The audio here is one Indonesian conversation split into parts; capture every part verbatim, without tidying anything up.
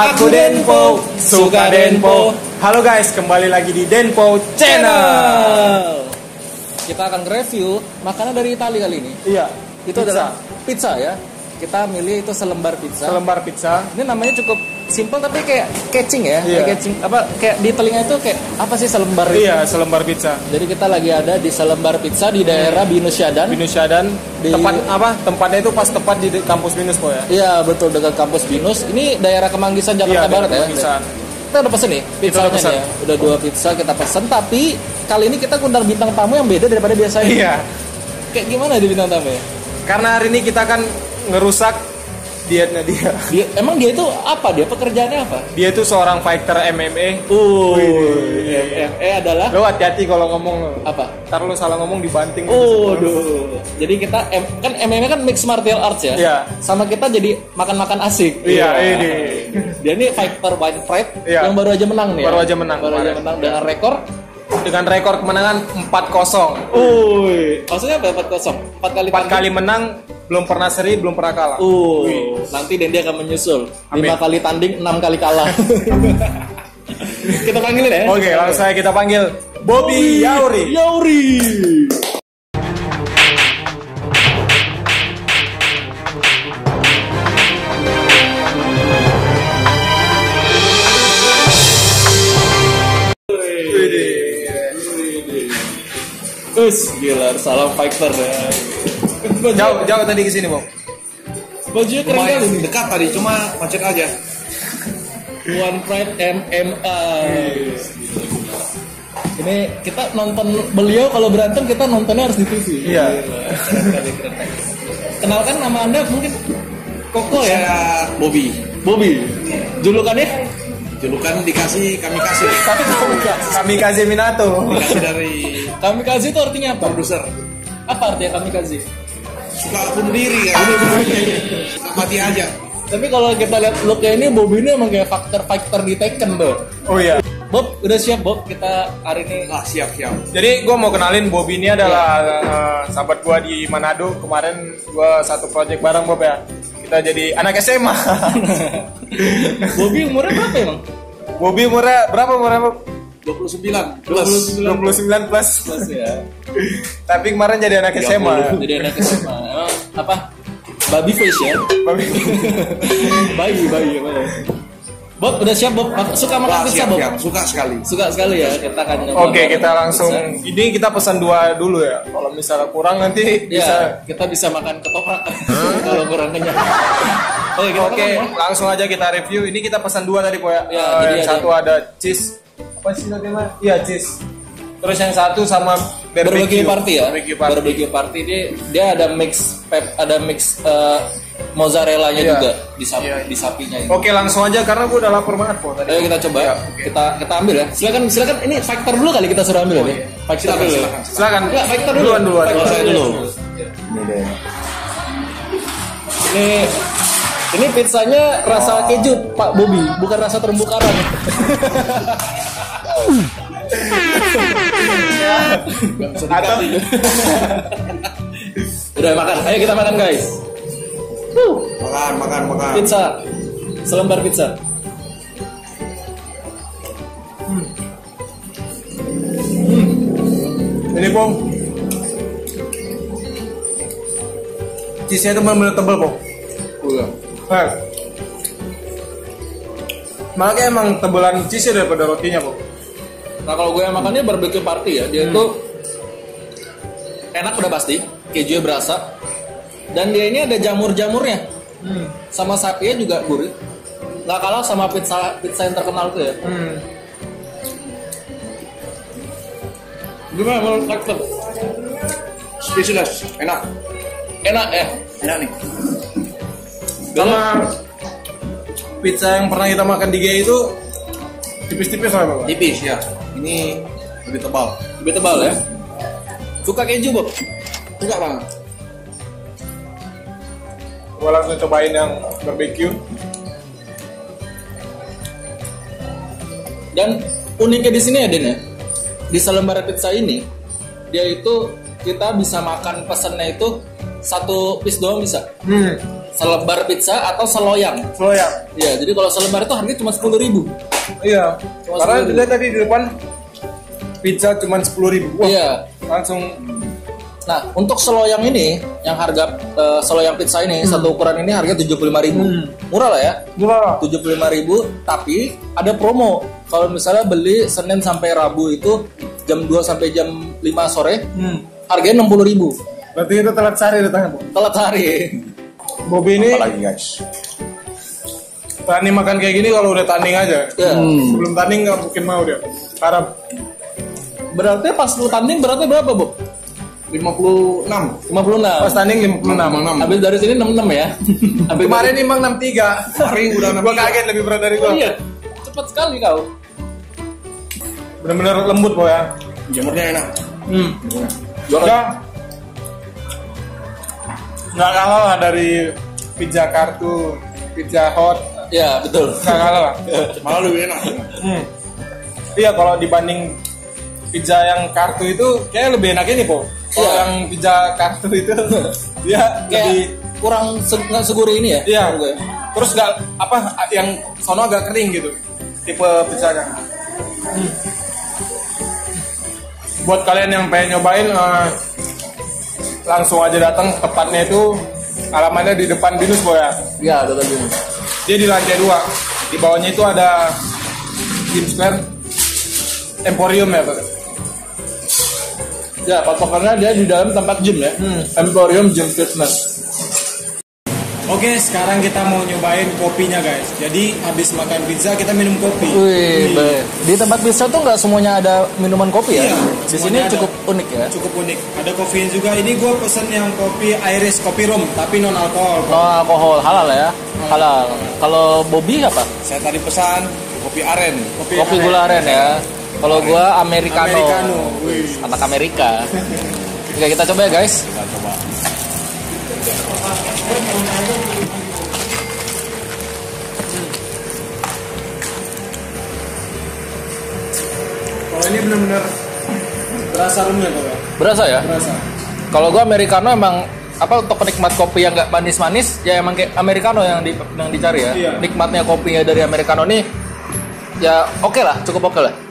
Aku Denpo, suka Denpo. Halo guys, kembali lagi di Denpo Channel. Kita akan review makanan dari Italia kali ini. Iya, Itu pizza. adalah pizza ya. Kita milih itu selembar pizza. Selembar pizza. Ini namanya cukup simple tapi kayak catching ya. Iya. Kayak catching apa kayak di telinga itu kayak apa sih selembar itu? Iya, selembar pizza. Jadi kita lagi ada di selembar pizza di daerah Binusyadan. Binusyadan. Di- Tempat apa? Tempatnya itu pas tepat di de- kampus Binus po ya. Iya betul, dekat kampus Binus. Ini daerah Kemanggisan Jakarta Iya, Barat daerah ya. Kemanggisan. Kita udah pesen nih pizzanya udah pesen. nih ya. Udah dua pizza kita pesen, tapi kali ini kita undang bintang tamu yang beda daripada biasanya. Iya. Kayak gimana di bintang tamu ya? Karena hari ini kita akan ngerusak dietnya dia. Dia, emang dia itu apa? Dia pekerjaannya apa? Dia itu seorang fighter M M A. Uh, Wih. M M A adalah Lo hati-hati kalau ngomong lo. apa? Ntar lo salah ngomong dibanting. Oh, duh. Jadi kita M, kan M M A kan mixed martial arts ya. Iya. Sama kita jadi makan-makan asik. Iya, ini. Dia ini fighter white pride Iya. yang baru aja menang nih. Baru ya? aja menang Baru aja kemarin. menang dengan rekor. Dengan rekor kemenangan empat kosong. Uy, maksudnya apa? empat kosong. empat kali empat tanding. kali menang, belum pernah seri, belum pernah kalah. Uh, Wih. nanti Dendi akan menyusul. Amin. lima kali tanding, enam kali kalah. Kita panggilin ya. Oke, langsung saya kita panggil Bobby Yauri. Yauri. Us, gila, salam fighter ya. Jauh, jauh tadi ke sini, Bob. Bajunya keren Lumayan kali nih. dekat tadi, cuma macet aja. One Pride M M A. Ini kita nonton beliau kalau berantem kita nontonnya harus di T V. Iya. Kenalkan nama Anda mungkin Koko ya. Saya Bobby. Bobby. Julukannya? Julukan dikasih kami kasih. Tapi kamu Kami kasih Minato. Dikasih dari Kami kasih itu artinya apa? produser. Apa artinya kami kasih? Suka bunuh diri ya. Mati aja. Tapi kalau kita lihat looknya ini Bobby ini emang kayak faktor fighter di Tekken tuh. Oh iya. Bob, udah siap Bob? Kita hari ini Ah, siap siap. Jadi gue mau kenalin Bobby ini adalah eh, sahabat gue di Manado. Kemarin gue satu project bareng Bob ya. Kita jadi anak S M A. Bobby umurnya berapa emang? Bobby umurnya berapa umurnya Bob? dua puluh sembilan dua puluh plus. sembilan. dua puluh sembilan plus. Plus ya. Tapi kemarin jadi anak S M A. Jadi anak S M A. Emang apa? Baby face ya. Bobby. bayi, bayi apa ya? Bob, udah siap Bob? Suka makan Wah, pizza siap, Bob? siap. Suka sekali. Suka sekali ya. Kita akan nyoba Oke, kita makan langsung. pizza. Ini kita pesan dua dulu ya. Kalau misalnya kurang nanti Ya, bisa. kita bisa makan ketoprak kalau kurang kenyang. Oke, kita Oke, makan, ya. langsung aja kita review. Ini kita pesan dua tadi, Po ya. Ya, Eh, jadi yang ada- satu ada cheese. Apa sih namanya? Iya, cheese. Terus yang satu sama Barbecue party ya. Barbecue party. Barbecue party dia dia ada mix pep, ada mix eh, mozzarella-nya Iya. juga di sapi, Iya. di sapinya ini. Oke, langsung aja karena gue udah lapar banget, Po tadi. Ayo kita coba. Ya, oke. Kita kita ambil ya. Silakan silakan ini fighter dulu kali kita suruh ambil ya. Fighter Silakan, dulu. silakan. Silakan. Enggak, fighter dulu. Duluan duluan. Fighter saya dulu. Ini deh. Ini ini pizzanya rasa keju Pak Bobby, bukan rasa terumbu karang. Atau Udah makan, ayo kita makan guys. Makan, makan, makan. Pizza, selembar pizza. ini, Po. Cheese-nya itu benar-benar tebal, Po. Udah. Eh. Makanya emang tebelan cheese daripada rotinya, Po. Nah kalau gue yang makannya barbecue party ya, dia itu enak udah pasti, kejunya berasa, dan dia ini ada jamur-jamurnya, Hmm. sama sapinya juga gurih. Nggak kalah sama pizza pizza yang terkenal tuh ya. Hmm. Gimana menurut Factor? Speechless. Enak. Enak ya? Enak nih. Sama pizza yang pernah kita makan di G I itu tipis-tipis lah, Pak. Tipis ya. Ini lebih tebal. Lebih tebal ya? Suka keju Bob? Suka banget. Gua langsung cobain yang barbecue. Dan uniknya di sini ya Den ya, di selembar pizza ini dia itu kita bisa makan pesennya itu satu piece doang bisa. Hmm. selebar pizza atau seloyang. Seloyang. Iya, jadi kalau selebar itu harganya cuma sepuluh ribu. Iya. Cuma Karena sepuluh ribu. dilihat tadi di depan pizza cuma sepuluh ribu. Wah, Iya. langsung. Nah, untuk seloyang ini, yang harga uh, seloyang pizza ini Hmm. satu ukuran ini harga tujuh puluh lima ribu. Hmm. Murah lah ya. Murah. tujuh puluh lima ribu, tapi ada promo. Kalau misalnya beli Senin sampai Rabu itu jam dua sampai jam lima sore, Hmm. harganya enam puluh ribu. Berarti itu telat sehari datangnya, Bu. Telat hari. Bobby ini Apalagi guys. berani makan kayak gini kalau udah tanding aja. Ya. Sebelum tanding nggak mungkin mau dia. Harap Berarti pas lu tanding beratnya berapa, Bu? lima puluh enam. lima puluh enam. pas tanding lima puluh enam. Habis dari sini enam puluh enam ya. Habis Kemarin nimbang enam puluh tiga. Kemarin udah enam Gua puluh tiga. kaget lebih berat dari dari... gua. Oh, iya. Cepat sekali kau. Bener-bener lembut, Po ya. Jamurnya enak. Hmm. Juara. Udah. Nggak kalah lah dari pizza kartu, pizza hot. Ya, betul. Nggak kalah lah. Malah lebih enak. Hmm. Iya, kalau dibanding pizza yang kartu itu kayak lebih enak ini, Po. Kalau Iya. yang pizza kartu itu dia Kayak lebih kurang se- nggak segurih ini ya? iya. menurut gue. Terus nggak apa yang sono agak kering gitu. Tipe pizzanya. Hmm. Buat kalian yang pengen nyobain eh, langsung aja datang, tepatnya itu alamatnya di depan Binus, Po ya. Iya, betul betul. Dia di lantai dua. Di bawahnya itu ada Gym Square Emporium ya, Pak. Ya, patokannya dia di dalam tempat gym ya. Hmm. Emporium Gym Fitness. Oke, sekarang kita mau nyobain kopinya, guys. Jadi habis makan pizza kita minum kopi. Wih, baik. Di tempat pizza tuh nggak semuanya ada minuman kopi ya? Iya, Di sini semuanya ada. cukup unik ya. Cukup unik. Ada kopinya juga. Ini gue pesen yang kopi Irish kopi rum, tapi non alkohol. No alkohol, halal ya? Halal. Kalau Bobby apa? Saya tadi pesan kopi aren. Kopi gula aren ya. Kalau gua americano. Americano. Wih. Anak Amerika. Oke, kita coba ya guys. Kita coba. Kalau ini benar-benar berasa rumnya, Pak. Ya? Berasa ya? Berasa. Kalau gua americano emang apa untuk penikmat kopi yang nggak manis-manis ya emang kayak americano yang di, yang dicari ya. Iya. Nikmatnya kopinya dari americano nih ya oke lah, cukup oke lah.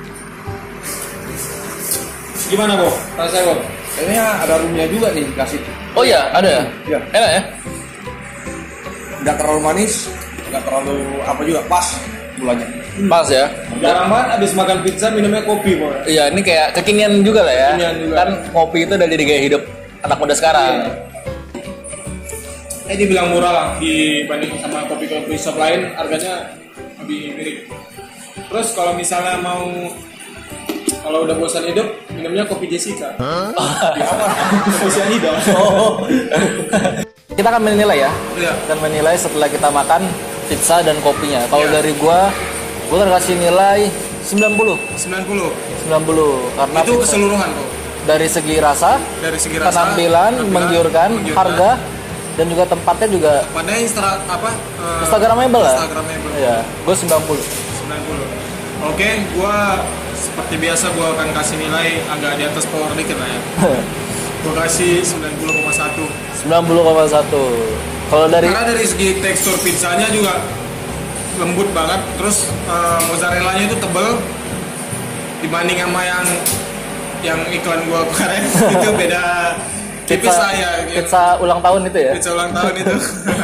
Gimana, Bo? Rasanya, Bo? Kayaknya ada rumnya juga nih dikasih. Oh iya, ada ya? Iya. Enak ya? Nggak terlalu manis, nggak terlalu apa juga, pas gulanya. Pas ya? Jarang banget habis makan pizza minumnya kopi, Bo. Iya, ini kayak kekinian juga lah ya. Kekinian juga. Kan kopi itu dari gaya hidup anak muda sekarang. Eh, dibilang murah lah dibanding sama kopi-kopi shop lain, harganya lebih mirip. Terus kalau misalnya mau kalau udah bosan hidup, minumnya kopi Jessica. Di apa? Kopi cyanida. Oh. Kita akan menilai ya. Iya. Dan menilai setelah kita makan pizza dan kopinya. Kalau Iya. dari gua, gua akan kasih nilai sembilan puluh. sembilan puluh. sembilan puluh karena Itu pizza- keseluruhan, Bo. dari segi rasa, Dari segi rasa, penampilan, menggiurkan, menggiurkan. harga dan juga tempatnya juga Padahal instra apa? eh, Instagramable lah. Instagramable. Iya, gua sembilan puluh. sembilan puluh. Oke, gua seperti biasa gua akan kasih nilai agak di atas power dikit lah ya. Gua kasih sembilan puluh koma satu. sembilan puluh koma satu. Kalau dari Karena dari segi tekstur pizzanya juga lembut banget, terus eh, mozzarellanya itu tebel dibanding sama yang yang iklan gua kemarin itu beda tipis pizza, lah ya. pizza ulang tahun itu ya. Pizza ulang tahun itu.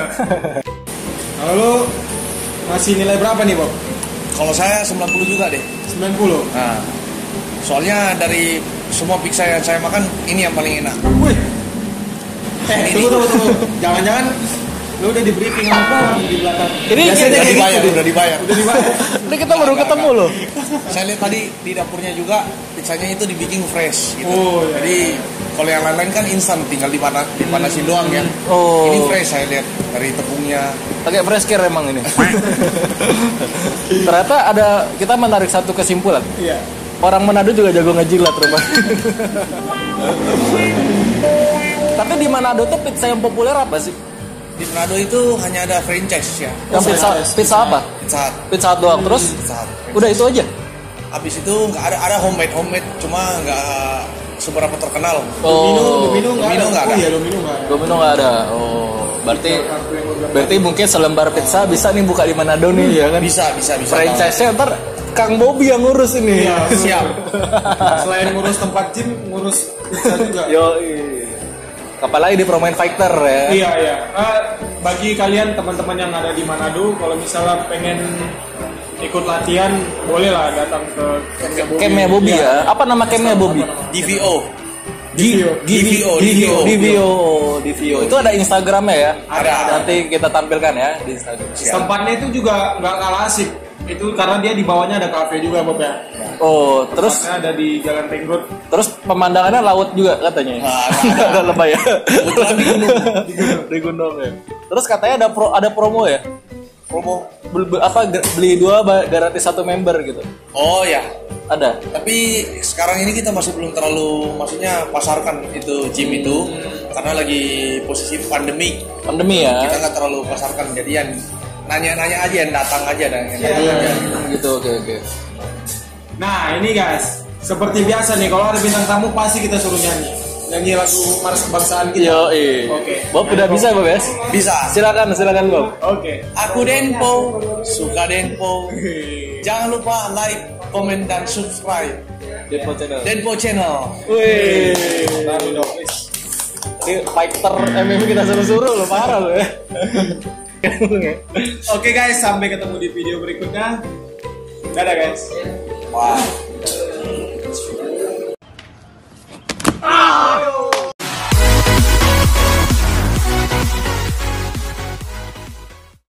Lalu masih nilai berapa nih, Bob? Kalau saya sembilan puluh juga deh. sembilan puluh. Nah, soalnya dari semua pizza yang saya makan, ini yang paling enak. Wih. Eh, tunggu tunggu tunggu. Jangan-jangan lu udah di briefing sama Bang di belakang. Ini Biasanya kita- udah kayak dibayar, gitu. udah dibayar. Udah dibayar. Ini kita baru ketemu loh. Saya lihat tadi di dapurnya juga pizzanya itu dibikin fresh gitu. Oh, iya. Jadi kalau yang lain-lain kan instan, tinggal dipanas, dipanasin doang ya. Oh. Ini fresh saya lihat dari tepungnya. Pakai fresh care emang ini. Ternyata ada kita menarik satu kesimpulan. Iya. Orang Manado juga jago ngejilat rupanya. Tapi di Manado tuh pizza yang populer apa sih? Di Manado itu hanya ada franchise ya. Yang pizza pizza apa? Pizza Hut. Pizza Hut doang. Terus Pizza Hut. udah itu aja. Habis itu nggak ada ada homemade homemade cuma nggak seberapa terkenal. Domino, Oh. Domino nggak Domino ada. nggak Oh ada. iya, Domino nggak ada. Domino nggak ada. Oh. Berarti berarti mungkin selembar pizza bisa nih buka di Manado nih ya kan? Bisa, bisa, bisa. Franchise-nya ntar Kang Bobby yang ngurus ini. Iya, Siap. Selain ngurus tempat gym, ngurus pizza juga. Yo, apalagi di Promain Fighter ya. Iya, iya. Eh, bagi kalian teman-teman yang ada di Manado, kalau misalnya pengen ikut latihan, boleh lah datang ke campnya Bobby. Campnya Bobby ya. Apa nama campnya Bobby? D V O. D V O. D V O. D V O. D V O. Itu ada Instagramnya ya. Ada, ada. Nanti kita tampilkan ya di Instagram. Tempatnya itu juga nggak kalah asik. Itu karena dia di bawahnya ada kafe juga, Bob ya. Oh, terus Tempatnya ada di Jalan Tenggot. terus pemandangannya laut juga katanya. Nah, Ada lebay ya. Kebetulan di gunung. Di gunung ya. Terus katanya ada pro, ada promo ya. Promo. Beli, apa beli dua ba- gratis satu member gitu. Oh ya. Ada. Tapi sekarang ini kita masih belum terlalu, maksudnya pasarkan itu gym itu karena lagi posisi pandemi. Pandemi ya. Kita nggak terlalu pasarkan, jadian nanya-nanya aja, yang datang aja dan yang datang Iya. aja. Gitu, oke oke. Nah, ini guys, seperti biasa nih, kalau ada bintang tamu pasti kita suruh nyanyi. Nyanyi lagu Mars Kebangsaan kita. Yo, eh. Oke. Bob udah bisa, Bob ya? Bisa. Silakan, silakan Bob. Oke. Aku Denpo, suka Denpo. Jangan lupa like, komen dan subscribe Depo channel. Denpo Channel. Wih. Taruh dong, please. Ini fighter M M A kita suruh-suruh loh, parah loh ya. Oke guys, sampai ketemu di video berikutnya. Dadah guys. Wah.